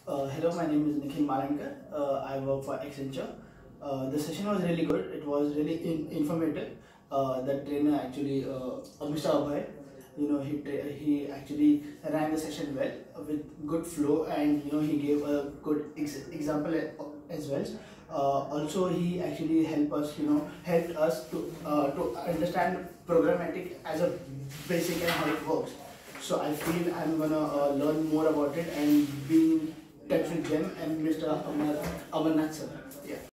Hello, my name is Nikhil Marankar. I work for Accenture. The session was really good. It was really informative. The trainer actually, Mr. Abhay, he actually ran the session well with good flow, and he gave a good example as well. Also, he actually helped us to understand programmatic as a basic and how it works. So I feel I'm gonna learn more about it and be in touch with them and Mr. Amarnath sir. Yeah.